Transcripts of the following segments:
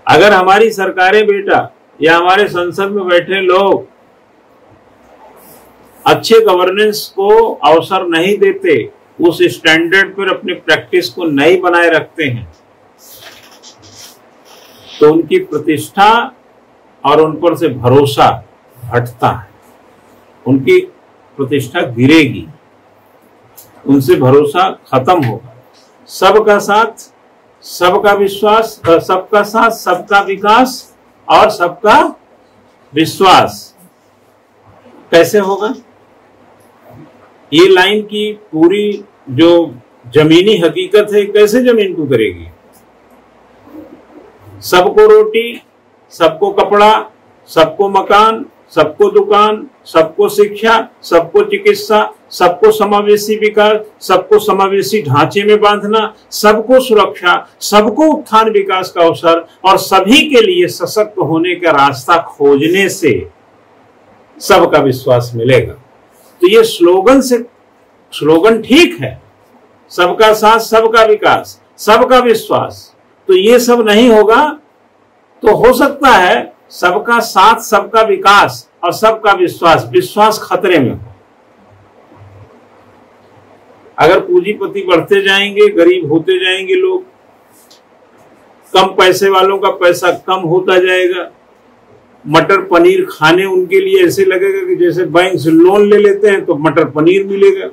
अगर हमारी सरकारें बेटा या हमारे संसद में बैठे लोग अच्छे गवर्नेंस को अवसर नहीं देते, उस स्टैंडर्ड पर अपनी प्रैक्टिस को नहीं बनाए रखते हैं, तो उनकी प्रतिष्ठा और उन पर से भरोसा हटता है, उनकी प्रतिष्ठा गिरेगी, उनसे भरोसा खत्म होगा। सबका साथ, सबका विश्वास, सबका साथ, सबका विकास और सबका विश्वास कैसे होगा? ये लाइन की पूरी जो जमीनी हकीकत है कैसे जमीन को करेगी? सबको रोटी, सबको कपड़ा, सबको मकान, सबको दुकान, सबको शिक्षा, सबको चिकित्सा, सबको समावेशी विकास, सबको समावेशी ढांचे में बांधना, सबको सुरक्षा, सबको उत्थान विकास का अवसर और सभी के लिए सशक्त होने का रास्ता खोजने से सबका विश्वास मिलेगा। तो ये स्लोगन ठीक है, सबका साथ, सबका विकास, सबका विश्वास, तो ये सब नहीं होगा तो हो सकता है सबका साथ, सबका विकास और सबका विश्वास खतरे में हो। अगर पूंजीपति बढ़ते जाएंगे, गरीब होते जाएंगे लोग, कम पैसे वालों का पैसा कम होता जाएगा, मटर पनीर खाने उनके लिए ऐसे लगेगा कि जैसे बैंक से लोन ले लेते हैं तो मटर पनीर मिलेगा।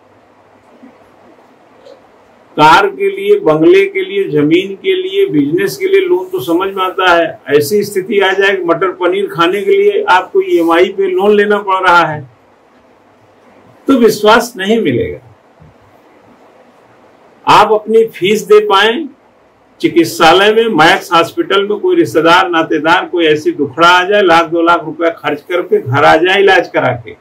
कार के लिए, बंगले के लिए, जमीन के लिए, बिजनेस के लिए लोन तो समझ में आता है, ऐसी स्थिति आ जाए कि मटर पनीर खाने के लिए आपको ईएमआई पे लोन लेना पड़ रहा है, तो विश्वास नहीं मिलेगा। आप अपनी फीस दे पाए, चिकित्सालय में, मैक्स हॉस्पिटल में कोई रिश्तेदार नातेदार कोई ऐसी दुखड़ा आ जाए, 1-2 लाख रुपया खर्च करके घर आ जाए इलाज करा के,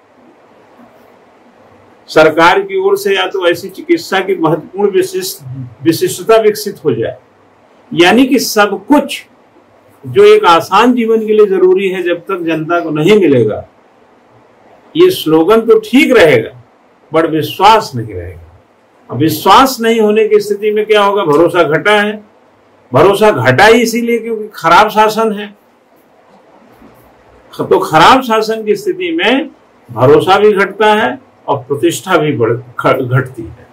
सरकार की ओर से या तो ऐसी चिकित्सा की महत्वपूर्ण विशिष्टता विकसित हो जाए, यानी कि सब कुछ जो एक आसान जीवन के लिए जरूरी है जब तक जनता को नहीं मिलेगा, ये स्लोगन तो ठीक रहेगा बट विश्वास नहीं रहेगा। विश्वास नहीं होने की स्थिति में क्या होगा? भरोसा घटा है। भरोसा घटा ही इसीलिए क्योंकि खराब शासन है, तो खराब शासन की स्थिति में भरोसा भी घटता है और प्रतिष्ठा भी घटती है।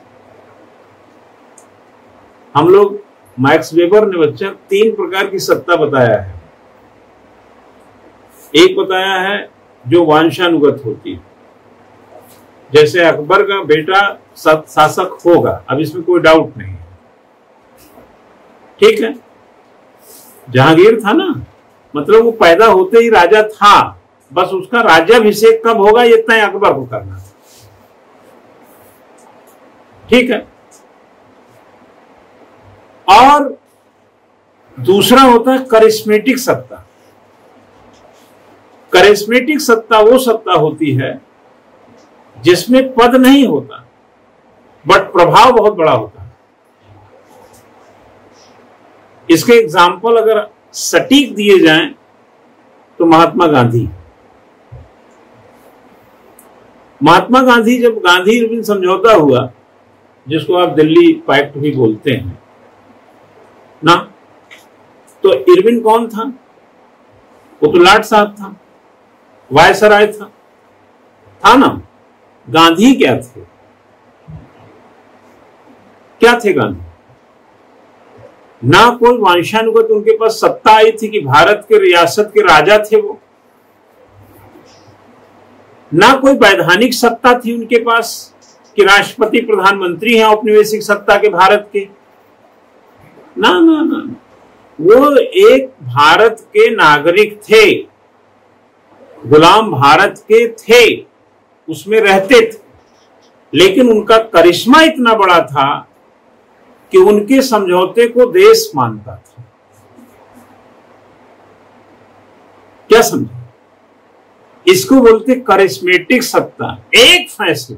हम लोग, मैक्स वेबर ने बच्चा 3 प्रकार की सत्ता बताया है। एक बताया है जो वांछानुगत होती है, जैसे अकबर का बेटा शासक होगा, अब इसमें कोई डाउट नहीं है, ठीक है। जहांगीर था ना, मतलब वो पैदा होते ही राजा था, बस उसका राज्याभिषेक कब होगा ये तय अकबर को करना, ठीक है। और दूसरा होता है करिश्मेटिक सत्ता। करिश्मेटिक सत्ता वो सत्ता होती है जिसमें पद नहीं होता बट प्रभाव बहुत बड़ा होता है। इसके एग्जाम्पल अगर सटीक दिए जाएं तो महात्मा गांधी जब गांधी इरविन समझौता हुआ, जिसको आप दिल्ली पैक्ट भी बोलते हैं ना, तो इरविन कौन था? वो तो लाट साहब था, वायसराय था ना। गांधी क्या थे? गांधी ना कोई वांछानुगत उनके पास सत्ता आई थी कि भारत के रियासत के राजा थे वो, ना कोई वैधानिक सत्ता थी उनके पास कि राष्ट्रपति प्रधानमंत्री हैं औपनिवेशिक सत्ता के भारत के, ना ना ना, वो एक भारत के नागरिक थे, गुलाम भारत के थे, उसमें रहते थे, लेकिन उनका करिश्मा इतना बड़ा था कि उनके समझौते को देश मानता था। क्या समझे? इसको बोलते करिश्मेटिक सत्ता। एक फैसला,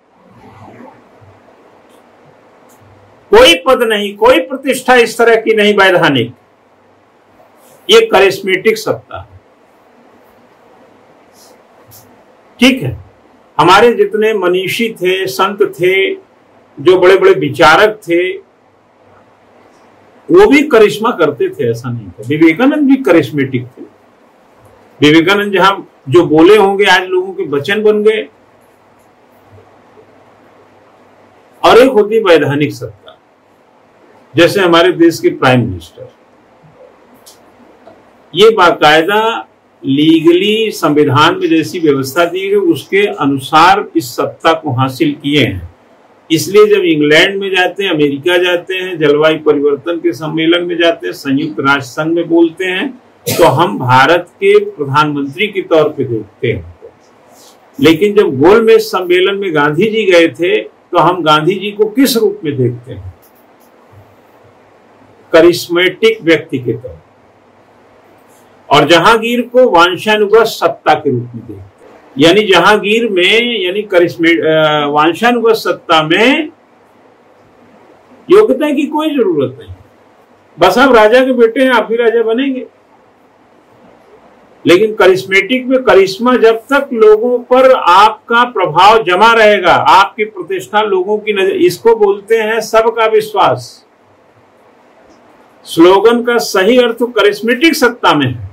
कोई पद नहीं, कोई प्रतिष्ठा इस तरह की नहीं वैधानिक, ये करिश्मेटिक सत्ता, ठीक है। हमारे जितने मनीषी थे, संत थे, जो बड़े बड़े विचारक थे, वो भी करिश्मा करते थे, ऐसा नहीं था। विवेकानंद भी करिश्मेटिक थे। विवेकानंद जहां जो बोले होंगे आज लोगों के वचन बन गए। और एक होती वैधानिक सत्ता, जैसे हमारे देश के प्राइम मिनिस्टर, ये बाकायदा लीगली संविधान में जैसी व्यवस्था दी है उसके अनुसार इस सत्ता को हासिल किए हैं। इसलिए जब इंग्लैंड में जाते हैं, अमेरिका जाते हैं, जलवायु परिवर्तन के सम्मेलन में जाते हैं, संयुक्त राष्ट्र संघ में बोलते हैं, तो हम भारत के प्रधानमंत्री के तौर पे देखते हैं। लेकिन जब गोलमेज सम्मेलन में गांधी जी गए थे तो हम गांधी जी को किस रूप में देखते हैं? करिश्मेटिक व्यक्ति के तौर। और जहांगीर को वांछानुगत सत्ता के रूप में देखते हैं। यानी जहांगीर में, यानी वांछानुगत सत्ता में योग्यता की कोई जरूरत नहीं, बस आप राजा के बेटे हैं, आप भी राजा बनेंगे। लेकिन करिश्मेटिक में करिश्मा, जब तक लोगों पर आपका प्रभाव जमा रहेगा, आपकी प्रतिष्ठा लोगों की नजर, इसको बोलते हैं सबका विश्वास। स्लोगन का सही अर्थ करिश्मेटिक सत्ता में है।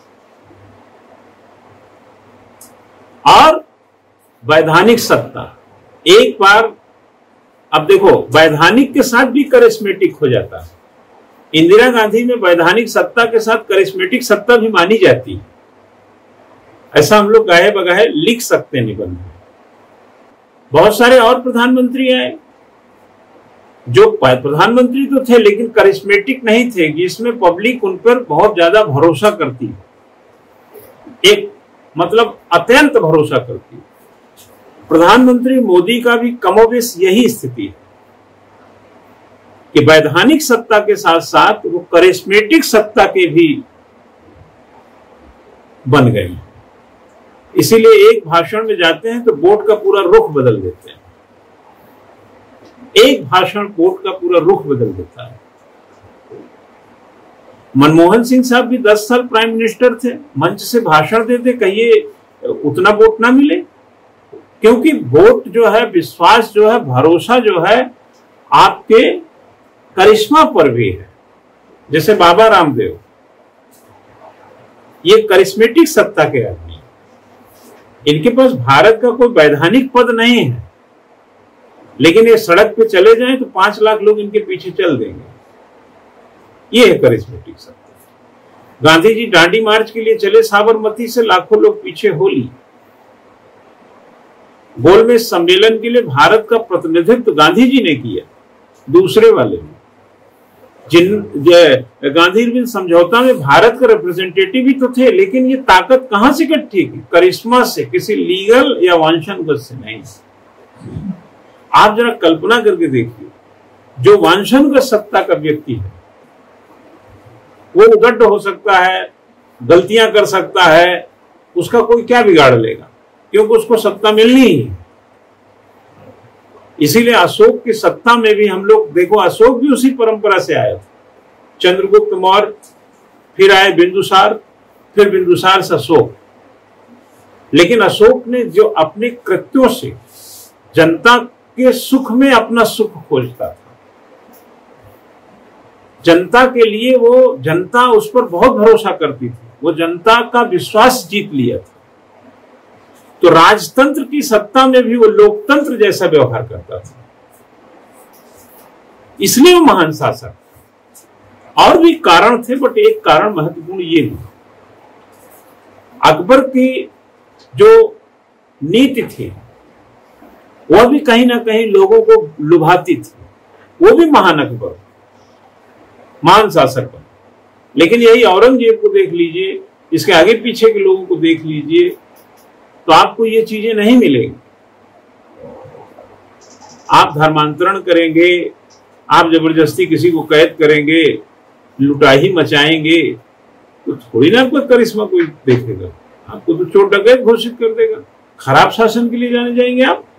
और वैधानिक सत्ता, एक बार अब देखो वैधानिक के साथ भी करिश्मेटिक हो जाता है। इंदिरा गांधी में वैधानिक सत्ता के साथ करिश्मेटिक सत्ता भी मानी जाती है। ऐसा हम लोग गाहे बगाहे लिख सकते हैं निबंध में। बहुत सारे और प्रधानमंत्री आए जो प्रधानमंत्री तो थे लेकिन करिश्मेटिक नहीं थे, जिसमें पब्लिक उन पर बहुत ज्यादा भरोसा करती है, एक मतलब अत्यंत भरोसा करती है। प्रधानमंत्री मोदी का भी कमोबेश यही स्थिति है कि वैधानिक सत्ता के साथ साथ वो करिश्मेटिक सत्ता के भी बन गए। इसीलिए एक भाषण में जाते हैं तो बोट का पूरा रुख बदल देते हैं। एक भाषण बोट का पूरा रुख बदल देता है। मनमोहन सिंह साहब भी 10 साल प्राइम मिनिस्टर थे, मंच से भाषण देते, कहिए उतना वोट ना मिले, क्योंकि वोट जो है, विश्वास जो है, भरोसा जो है आपके करिश्मा पर भी है। जैसे बाबा रामदेव, ये करिश्मेटिक सत्ता के आदमी, इनके पास भारत का कोई वैधानिक पद नहीं है, लेकिन ये सड़क पे चले जाएं तो 5 लाख लोग इनके पीछे चल देंगे। ये है करिश्मेटिक सत्ता। गांधी जी दांडी मार्च के लिए चले साबरमती से, लाखों लोग पीछे हो ली। गोलमेज सम्मेलन के लिए भारत का प्रतिनिधित्व गांधी जी ने किया, दूसरे वाले में गांधी इरविन समझौता में भारत का रिप्रेजेंटेटिव भी तो थे, लेकिन ये ताकत कहां से इकट्ठी की? करिश्मा से, किसी लीगल या वांछानुगत से नहीं। आप जरा कल्पना करके देखिए, जो वांछानुगत सत्ता का व्यक्ति है वो उद्दंड हो सकता है, गलतियां कर सकता है, उसका कोई क्या बिगाड़ लेगा, क्योंकि उसको सत्ता मिलनी ही है। इसीलिए अशोक की सत्ता में भी हम लोग देखो, अशोक भी उसी परंपरा से आया था। चंद्रगुप्त मौर्य, फिर आए बिंदुसार, फिर बिंदुसार से अशोक। लेकिन अशोक ने जो अपने कृत्यों से जनता के सुख में अपना सुख खोजता था, जनता के लिए वो, जनता उस पर बहुत भरोसा करती थी, वो जनता का विश्वास जीत लिया था। तो राजतंत्र की सत्ता में भी वो लोकतंत्र जैसा व्यवहार करता था, इसलिए वो महान शासक। और भी कारण थे, बट एक कारण महत्वपूर्ण ये भी, अकबर की जो नीति थी वह भी कहीं ना कहीं लोगों को लुभाती थी। वो भी महान अकबर, महान शासक बने। लेकिन यही औरंगजेब को देख लीजिए, इसके आगे पीछे के लोगों को देख लीजिए, तो आपको ये चीजें नहीं मिलेंगी। आप धर्मांतरण करेंगे, आप जबरदस्ती किसी को कैद करेंगे, लुटाही मचाएंगे, तो थोड़ी ना आपका करिश्मा कोई देखेगा। आपको तो चोर डकैत घोषित कर देगा। खराब शासन के लिए जाने जाएंगे आप।